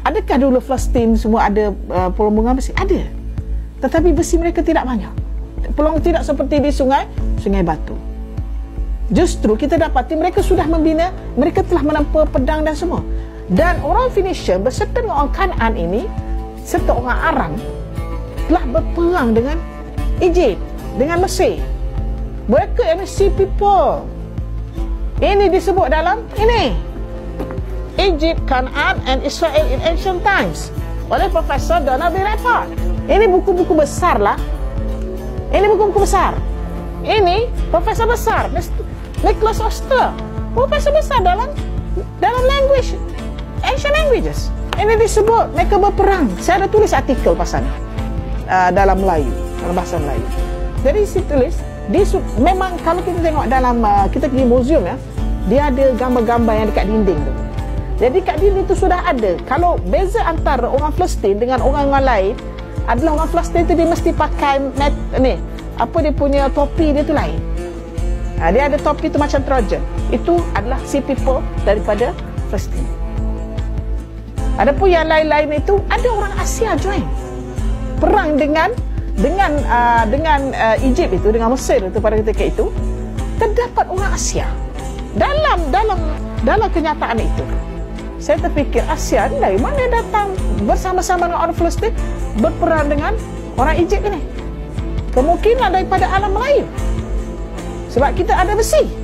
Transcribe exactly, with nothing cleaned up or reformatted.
Adakah dulu Palestin semua ada uh, pelumbungan besi? Ada. Tetapi besi mereka tidak banyak. Peluang tidak seperti di sungai, sungai batu. Justru kita dapati mereka sudah membina, mereka telah menempa pedang dan semua. Dan orang Phoenicia berserta dengan orang Kanaan ini, serta orang Aram, telah berperang dengan Egypt, dengan Mesir. Mereka ini sea people. Ini disebut dalam ini Egypt, Kanaan and Israel in Ancient Times oleh Profesor Donald B. Redford. Ini buku-buku besar lah. Ini buku-buku besar. Ini profesor besar Nicholas Oster, profesor besar dalam dalam language, ancient languages. Ini disebut mereka berperang. Saya ada tulis artikel pasal ni uh, dalam Melayu, dalam bahasa Melayu. Jadi saya tulis, dia memang kalau kita tengok dalam uh, kita pergi museum ya, dia ada gambar-gambar yang dekat dinding tu. Jadi kat dinding tu sudah ada. Kalau beza antara orang Palestin dengan orang-orang lain adalah orang Palestin tu dia mesti pakai net, ni apa dia punya topi dia tu lain. Ha, dia ada topi tu macam Trojan. Itu adalah sea people daripada Palestin. Adapun yang lain-lain itu ada orang Asia join perang dengan dengan uh, dengan uh, Egypt itu, dengan Mesir itu pada ketika itu. Terdapat orang Asia dalam dalam dalam kenyataan itu. Saya terfikir Asia ni dari mana datang bersama-sama dengan orang Palestin berperang dengan orang Egypt ini? Kemungkinan daripada alam Melayu. Sebab kita ada besi.